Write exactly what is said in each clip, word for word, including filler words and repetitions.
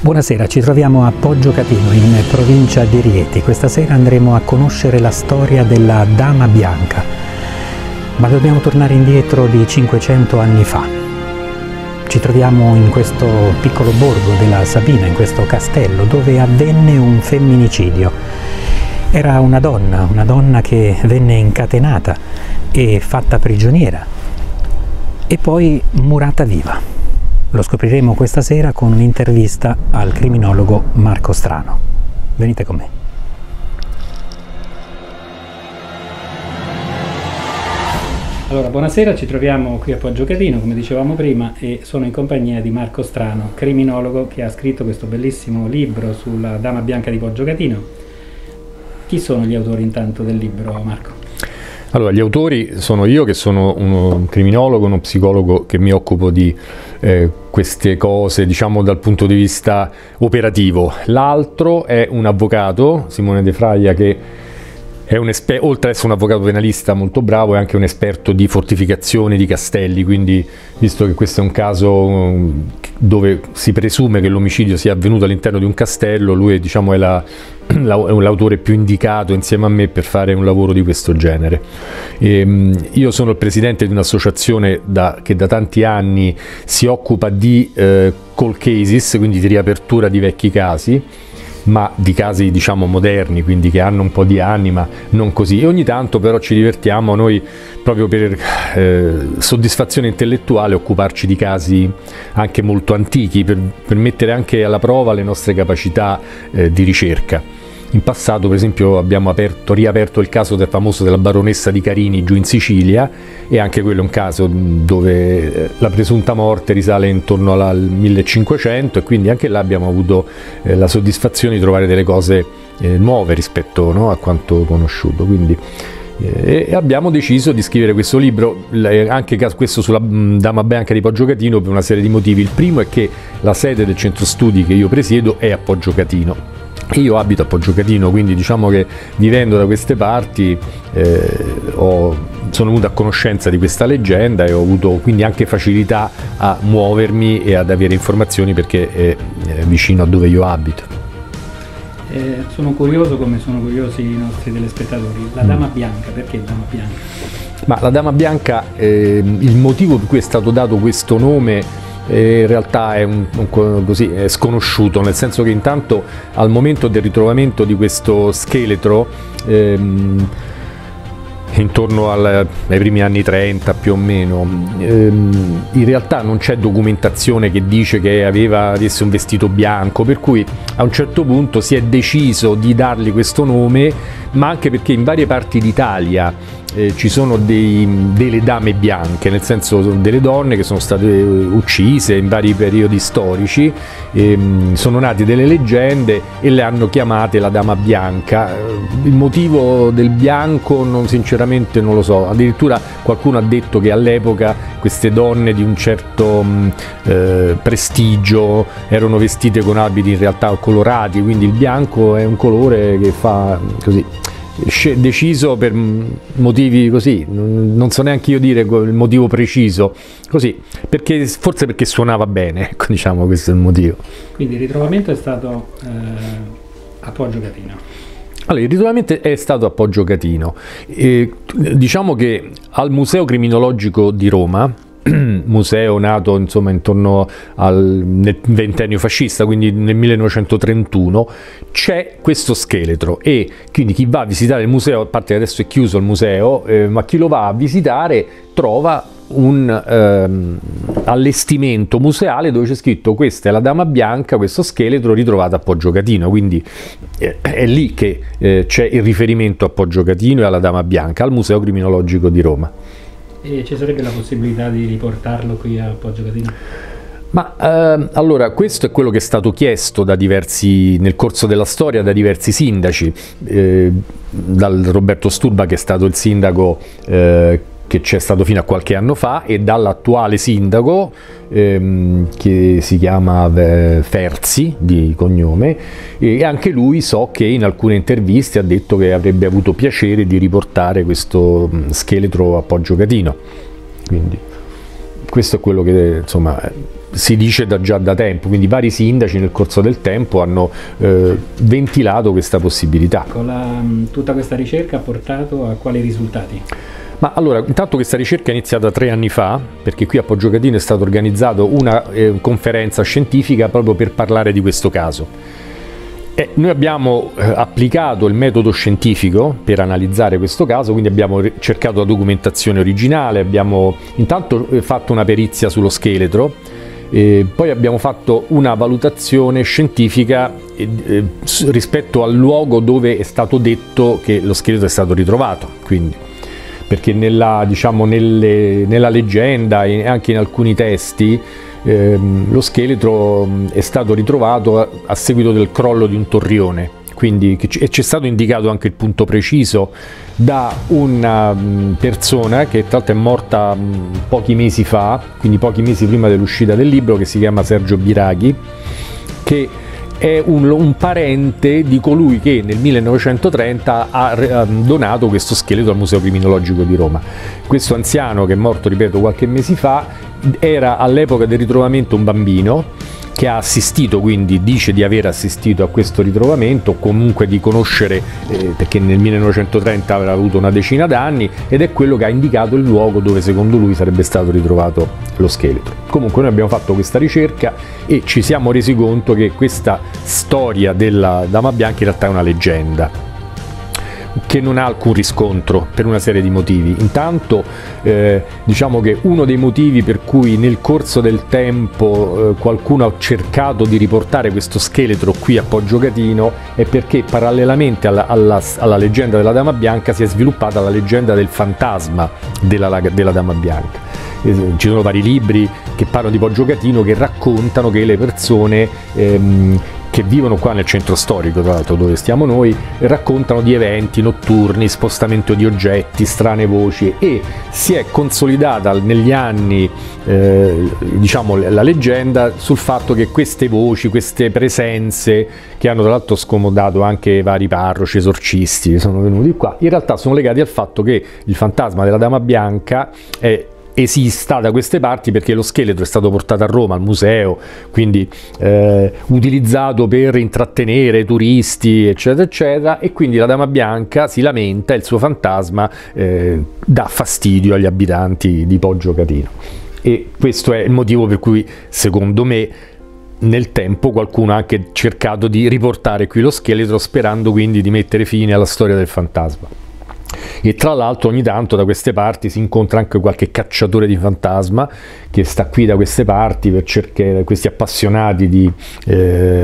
Buonasera, ci troviamo a Poggio Catino, in provincia di Rieti. Questa sera andremo a conoscere la storia della Dama Bianca, ma dobbiamo tornare indietro di cinquecento anni fa. Ci troviamo in questo piccolo borgo della Sabina, in questo castello, dove avvenne un femminicidio. Era una donna, una donna che venne incatenata e fatta prigioniera e poi murata viva. Lo scopriremo questa sera con un'intervista al criminologo Marco Strano. Venite con me. Allora, buonasera, ci troviamo qui a Poggio Catino, come dicevamo prima, e sono in compagnia di Marco Strano, criminologo che ha scritto questo bellissimo libro sulla Dama Bianca di Poggio Catino. Chi sono gli autori intanto del libro, Marco? Allora, gli autori sono io, che sono uno criminologo, uno psicologo che mi occupo di eh, queste cose, diciamo, dal punto di vista operativo. L'altro è un avvocato, Simone De Fraia, che è un oltre ad essere un avvocato penalista molto bravo, è anche un esperto di fortificazione di castelli, quindi visto che questo è un caso dove si presume che l'omicidio sia avvenuto all'interno di un castello, lui, diciamo, è la l'autore più indicato insieme a me per fare un lavoro di questo genere. E, io sono il presidente di un'associazione da, che da tanti anni si occupa di eh, cold cases, quindi di riapertura di vecchi casi, ma di casi, diciamo, moderni, quindi che hanno un po' di anni, ma non così. E ogni tanto però ci divertiamo noi, proprio per eh, soddisfazione intellettuale, occuparci di casi anche molto antichi, per, per mettere anche alla prova le nostre capacità eh, di ricerca. In passato, per esempio, abbiamo aperto, riaperto il caso del famoso della baronessa di Carini giù in Sicilia, e anche quello è un caso dove la presunta morte risale intorno al millecinquecento, e quindi anche là abbiamo avuto eh, la soddisfazione di trovare delle cose eh, nuove rispetto, no, a quanto conosciuto. Quindi eh, abbiamo deciso di scrivere questo libro, anche questo sulla Dama Bianca di Poggio Catino, per una serie di motivi. Il primo è che la sede del centro studi che io presiedo è a Poggio Catino. Io abito a Poggio Catino, quindi diciamo che vivendo da queste parti eh, ho, sono venuto a conoscenza di questa leggenda e ho avuto quindi anche facilità a muovermi e ad avere informazioni, perché è, è vicino a dove io abito. Eh, sono curioso, come sono curiosi i nostri telespettatori, la Dama Bianca, perché Dama Bianca? Ma la Dama Bianca, eh, il motivo per cui è stato dato questo nome in realtà è, un, un, così, è sconosciuto, nel senso che intanto al momento del ritrovamento di questo scheletro, ehm, intorno al, ai primi anni trenta più o meno, ehm, in realtà non c'è documentazione che dice che aveva, avesse un vestito bianco, per cui a un certo punto si è deciso di dargli questo nome, ma anche perché in varie parti d'Italia Eh, ci sono dei, delle dame bianche, nel senso delle donne che sono state uccise in vari periodi storici, ehm, sono nate delle leggende e le hanno chiamate la Dama Bianca. Il motivo del bianco non, sinceramente non lo so, addirittura qualcuno ha detto che all'epoca queste donne di un certo mh, eh, prestigio erano vestite con abiti in realtà colorati, quindi il bianco è un colore che fa così, deciso per motivi così, non so neanche io dire il motivo preciso, così, perché forse perché suonava bene, ecco, diciamo, questo è il motivo. Quindi il ritrovamento è stato eh, a Poggio Catino. Allora, il ritrovamento è stato a Poggio Catino, e diciamo che al Museo Criminologico di Roma, museo nato insomma intorno al nel ventennio fascista, quindi nel millenovecentotrentuno, c'è questo scheletro, e quindi chi va a visitare il museo, a parte che adesso è chiuso il museo, eh, ma chi lo va a visitare trova un ehm, allestimento museale dove c'è scritto: questa è la Dama Bianca, questo scheletro ritrovato a Poggio Catino. Quindi eh, è lì che eh, c'è il riferimento a Poggio Catino e alla Dama Bianca, al Museo Criminologico di Roma. E ci sarebbe la possibilità di riportarlo qui a Poggio Catino? Ma eh, allora, questo è quello che è stato chiesto da diversi, nel corso della storia, da diversi sindaci, eh, dal Roberto Sturba, che è stato il sindaco eh, che c'è stato fino a qualche anno fa, e dall'attuale sindaco ehm, che si chiama eh, Ferzi di cognome, e anche lui so che in alcune interviste ha detto che avrebbe avuto piacere di riportare questo scheletro a Poggio Catino. Quindi questo è quello che, insomma, si dice da, già da tempo, quindi vari sindaci nel corso del tempo hanno eh, ventilato questa possibilità. La, tutta questa ricerca ha portato a quali risultati? Ma allora, intanto questa ricerca è iniziata tre anni fa, perché qui a Poggiocatino è stata organizzata una eh, conferenza scientifica proprio per parlare di questo caso. E noi abbiamo eh, applicato il metodo scientifico per analizzare questo caso, quindi abbiamo cercato la documentazione originale, abbiamo intanto eh, fatto una perizia sullo scheletro, eh, poi abbiamo fatto una valutazione scientifica eh, eh, rispetto al luogo dove è stato detto che lo scheletro è stato ritrovato, quindi, perché nella, diciamo, nelle, nella leggenda e anche in alcuni testi ehm, lo scheletro è stato ritrovato a, a seguito del crollo di un torrione, quindi e c'è stato indicato anche il punto preciso da una mh, persona che tra l'altro è morta mh, pochi mesi fa, quindi pochi mesi prima dell'uscita del libro, che si chiama Sergio Biraghi, che è un, un parente di colui che nel millenovecentotrenta ha, ha donato questo scheletro al Museo Criminologico di Roma. Questo anziano, che è morto, ripeto, qualche mese fa, era all'epoca del ritrovamento un bambino che ha assistito, quindi dice di aver assistito a questo ritrovamento, comunque di conoscere, eh, perché nel millenovecentotrenta avrà avuto una decina d'anni, ed è quello che ha indicato il luogo dove secondo lui sarebbe stato ritrovato lo scheletro. Comunque noi abbiamo fatto questa ricerca e ci siamo resi conto che questa storia della Dama Bianca in realtà è una leggenda che non ha alcun riscontro per una serie di motivi. Intanto eh, diciamo che uno dei motivi per cui nel corso del tempo eh, qualcuno ha cercato di riportare questo scheletro qui a Poggiocatino è perché parallelamente alla, alla, alla leggenda della Dama Bianca si è sviluppata la leggenda del fantasma della, della Dama Bianca. Eh, ci sono vari libri che parlano di Poggiocatino, che raccontano che le persone ehm, che vivono qua nel centro storico, tra l'altro dove stiamo noi, raccontano di eventi notturni, spostamento di oggetti, strane voci, e si è consolidata negli anni eh, diciamo la leggenda sul fatto che queste voci, queste presenze, che hanno tra l'altro scomodato anche vari parroci, esorcisti che sono venuti qua, in realtà sono legati al fatto che il fantasma della Dama Bianca è esista da queste parti, perché lo scheletro è stato portato a Roma al museo, quindi eh, utilizzato per intrattenere turisti eccetera eccetera, e quindi la Dama Bianca si lamenta e il suo fantasma eh, dà fastidio agli abitanti di Poggiocatino, e questo è il motivo per cui secondo me nel tempo qualcuno ha anche cercato di riportare qui lo scheletro, sperando quindi di mettere fine alla storia del fantasma. E tra l'altro ogni tanto da queste parti si incontra anche qualche cacciatore di fantasma che sta qui da queste parti per cercare, questi appassionati di, eh,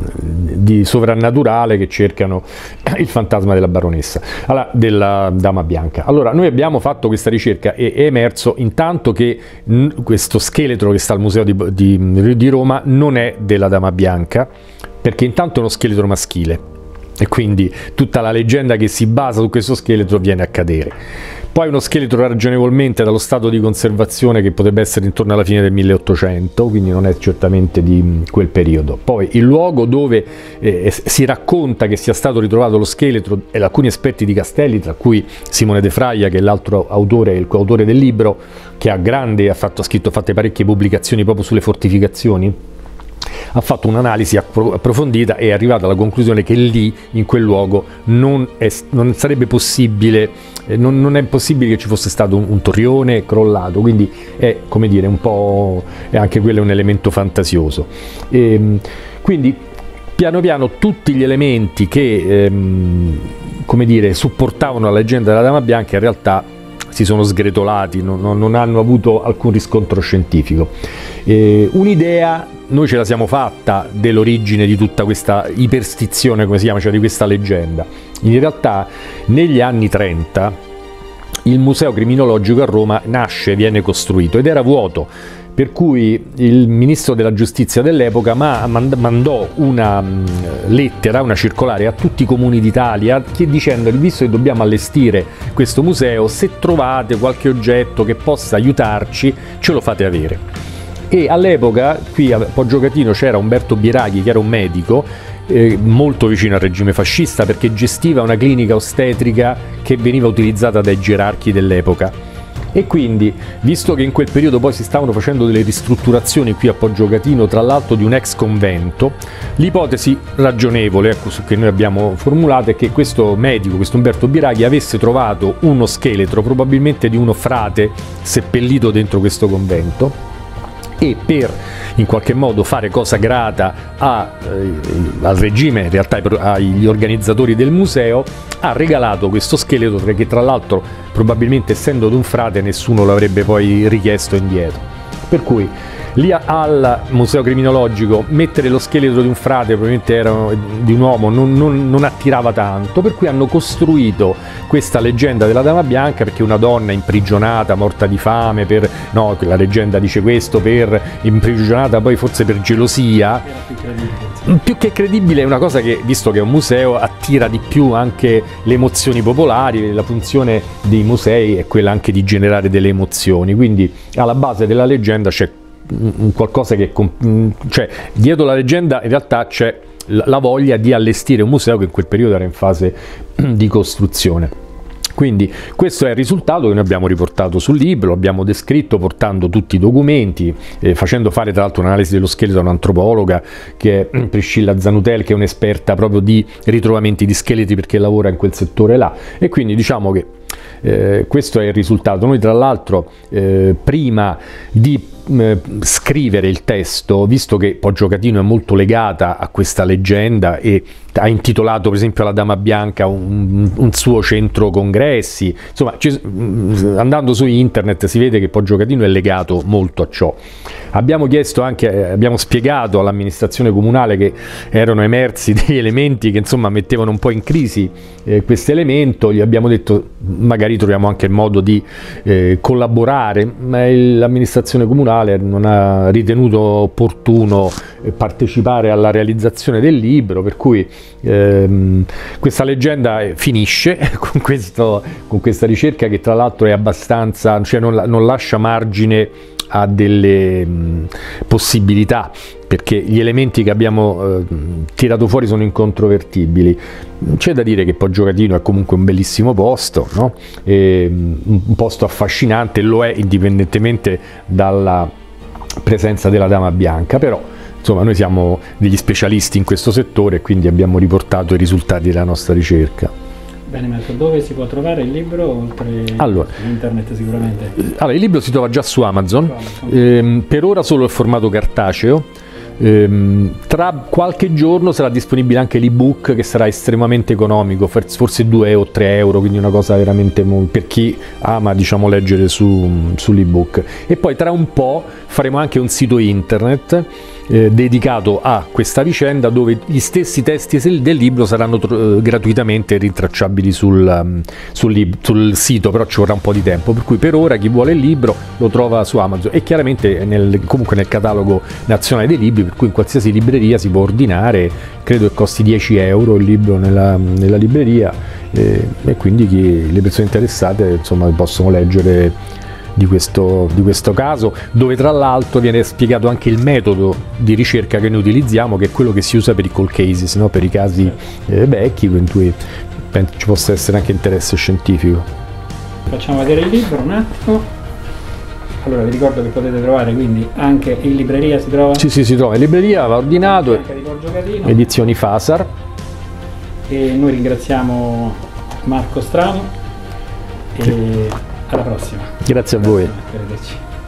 di sovrannaturale che cercano il fantasma della baronessa, allora, della Dama Bianca. Allora noi abbiamo fatto questa ricerca e è emerso intanto che questo scheletro che sta al museo di, di, di Roma non è della Dama Bianca, perché intanto è uno scheletro maschile, e quindi tutta la leggenda che si basa su questo scheletro viene a cadere. Poi uno scheletro ragionevolmente dallo stato di conservazione che potrebbe essere intorno alla fine del milleottocento, quindi non è certamente di quel periodo. Poi il luogo dove eh, si racconta che sia stato ritrovato lo scheletro e alcuni esperti di Castelli, tra cui Simone De Fraia, che è l'altro autore, il coautore del libro, che ha grande, ha fatto, ha scritto, ha fatto parecchie pubblicazioni proprio sulle fortificazioni, ha fatto un'analisi approfondita e è arrivato alla conclusione che lì, in quel luogo, non, è, non sarebbe possibile, eh, non, non è possibile che ci fosse stato un, un torrione crollato, quindi è, come dire, un po', è anche quello un elemento fantasioso. E, quindi piano piano tutti gli elementi che ehm, come dire, supportavano la leggenda della Dama Bianca in realtà si sono sgretolati, non, non hanno avuto alcun riscontro scientifico. Eh, un'idea noi ce la siamo fatta dell'origine di tutta questa iperstizione, come si chiama, cioè di questa leggenda. In realtà negli anni trenta il Museo Criminologico a Roma nasce, viene costruito ed era vuoto, per cui il ministro della giustizia dell'epoca mandò una lettera, una circolare a tutti i comuni d'Italia dicendo che, visto che dobbiamo allestire questo museo, se trovate qualche oggetto che possa aiutarci ce lo fate avere. E all'epoca qui a Poggiocatino c'era Umberto Biraghi, che era un medico eh, molto vicino al regime fascista, perché gestiva una clinica ostetrica che veniva utilizzata dai gerarchi dell'epoca. E quindi, visto che in quel periodo poi si stavano facendo delle ristrutturazioni qui a Poggiogatino, tra l'altro di un ex convento, l'ipotesi ragionevole, ecco, che noi abbiamo formulato è che questo medico, questo Umberto Biraghi, avesse trovato uno scheletro, probabilmente di uno frate seppellito dentro questo convento, e per in qualche modo fare cosa grata a, eh, al regime, in realtà agli organizzatori del museo, ha regalato questo scheletro che tra l'altro probabilmente essendo di un frate nessuno l'avrebbe poi richiesto indietro. Per cui lì al museo criminologico mettere lo scheletro di un frate, probabilmente era di un uomo, non, non, non attirava tanto, per cui hanno costruito questa leggenda della Dama Bianca, perché una donna imprigionata, morta di fame, per, no, la leggenda dice questo, per imprigionata poi forse per gelosia, più, più che credibile è una cosa che, visto che è un museo, attira di più anche le emozioni popolari. La funzione dei musei è quella anche di generare delle emozioni, quindi alla base della leggenda c'è qualcosa che, cioè dietro la leggenda in realtà c'è la voglia di allestire un museo che in quel periodo era in fase di costruzione. Quindi questo è il risultato che noi abbiamo riportato sul libro, lo abbiamo descritto portando tutti i documenti, eh, facendo fare tra l'altro un'analisi dello scheletro a un'antropologa che è Priscilla Zanutel, che è un'esperta proprio di ritrovamenti di scheletri perché lavora in quel settore là, e quindi diciamo che Eh, questo è il risultato. Noi tra l'altro eh, prima di eh, scrivere il testo, visto che Poggiogatino è molto legata a questa leggenda e ha intitolato per esempio alla Dama Bianca un, un suo centro congressi, insomma ci, andando su internet si vede che Poggiogatino è legato molto a ciò. Abbiamo chiesto anche, eh, abbiamo spiegato all'amministrazione comunale che erano emersi degli elementi che insomma mettevano un po' in crisi eh, questo elemento, gli abbiamo detto magari troviamo anche il modo di eh, collaborare, ma l'amministrazione comunale non ha ritenuto opportuno eh, partecipare alla realizzazione del libro, per cui ehm, questa leggenda finisce con, questo, con questa ricerca che tra l'altro è abbastanza, cioè non, non lascia margine a delle mh, possibilità, perché gli elementi che abbiamo eh, tirato fuori sono incontrovertibili. C'è da dire che Poggiogatino è comunque un bellissimo posto, no? E, mh, un posto affascinante, lo è indipendentemente dalla presenza della Dama Bianca, però insomma noi siamo degli specialisti in questo settore e quindi abbiamo riportato i risultati della nostra ricerca. Bene Marco, dove si può trovare il libro oltre allora, internet sicuramente? Allora, il libro si trova già su Amazon, su Amazon. Ehm, per ora solo il formato cartaceo. Ehm, tra qualche giorno sarà disponibile anche l'ebook, che sarà estremamente economico, forse due o tre euro, quindi una cosa veramente per chi ama, diciamo, leggere su, sull'ebook. E poi tra un po' faremo anche un sito internet eh, dedicato a questa vicenda, dove gli stessi testi del libro saranno eh, gratuitamente rintracciabili sul, um, sul, sul sito, però ci vorrà un po' di tempo, per cui per ora chi vuole il libro lo trova su Amazon e chiaramente nel, comunque nel catalogo nazionale dei libri, per cui in qualsiasi libreria si può ordinare. Credo che costi dieci euro il libro nella, nella libreria, eh, e quindi chi, le persone interessate insomma possono leggere di questo, di questo caso, dove tra l'altro viene spiegato anche il metodo di ricerca che noi utilizziamo, che è quello che si usa per i cold cases, no? Per i casi eh, vecchi, in cui penso ci possa essere anche interesse scientifico. Facciamo vedere il libro un attimo. Allora vi ricordo che potete trovare quindi anche in libreria, si trova? Sì, sì, si trova in libreria, va ordinato, anche di Poggiogatino. Edizioni Fasar. E noi ringraziamo Marco Strano e sì. alla prossima. Grazie a voi. Grazie, arrivederci.